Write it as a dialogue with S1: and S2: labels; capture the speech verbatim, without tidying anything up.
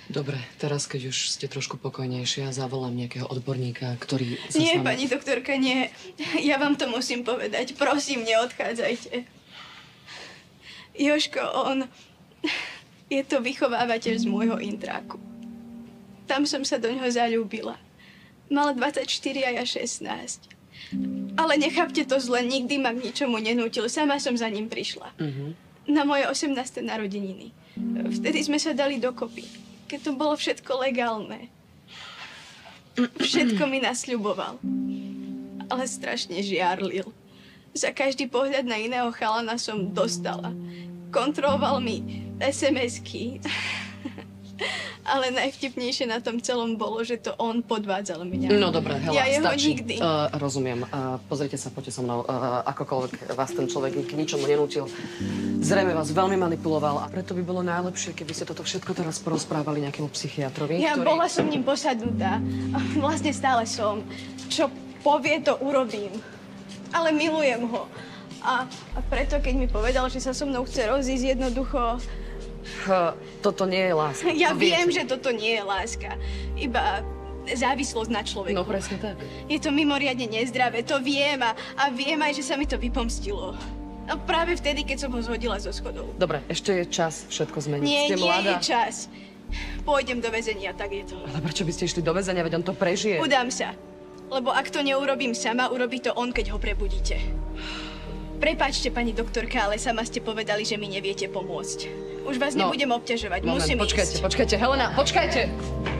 S1: Dobre, teraz, keď už ste trošku pokojnejšia, zavolám nejakého odborníka, ktorý sa
S2: Nie,
S1: s vami...
S2: pani doktorka, nie. Ja vám to musím povedať. Prosím, neodchádzajte. Jožko, on... je to vychovávateľ z môjho intráku. Tam som sa do ňoho zaľúbila. Mal dvadsaťštyri a ja šestnásť. Ale nechápte to zle, nikdy ma k ničomu nenútil. Sama som za ním prišla. Uh-huh. Na moje osemnáste narodeniny. Vtedy sme sa dali dokopy. Keď to bolo všetko legálne. Všetko mi nasľuboval. Ale strašne žiarlil. Za každý pohľad na iného chalana som dostala. Kontroloval mi es em esky. Ale najvtipnejšie na tom celom bolo, že to on podvádzal mňa.
S1: No dobre, hele,
S2: ja jeho
S1: stačí.
S2: nikdy.
S1: Uh, rozumiem. Uh, pozrite sa, poďte so mnou. Uh, akokoľvek vás ten človek k ničomu nenútil. Zrejme vás veľmi manipuloval a preto by bolo najlepšie, keby ste toto všetko teraz porozprávali nejakému psychiatrovi,
S2: Ja
S1: ktorý...
S2: bola som ním posadnutá. Vlastne stále som. Čo povie, to urobím. Ale milujem ho. A, a preto, keď mi povedal, že sa so mnou chce rozísť, jednoducho...
S1: Uh, toto nie je láska.
S2: Ja
S1: to
S2: viem,
S1: viete.
S2: že toto nie je láska. Iba závislosť na človeku.
S1: No presne tak.
S2: Je to mimoriadne nezdravé, to viem a, a viem aj, že sa mi to vypomstilo. A práve vtedy, keď som ho zhodila zo schodov.
S1: Dobre, ešte je čas všetko zmeniť.
S2: Nie,
S1: Ste
S2: nie
S1: mladá.
S2: je čas. Pôjdem do väzenia, tak je to.
S1: Ale prečo by ste išli do väzenia, veď on to prežije?
S2: Udám sa. Lebo ak to neurobím sama, urobí to on, keď ho prebudíte. Prepáčte, pani doktorka, ale sama ste povedali, že mi neviete pomôcť. Už vás
S1: No,
S2: nebudem obťažovať,
S1: moment,
S2: musím
S1: počkajte,
S2: ísť.
S1: počkajte, Helena, počkajte!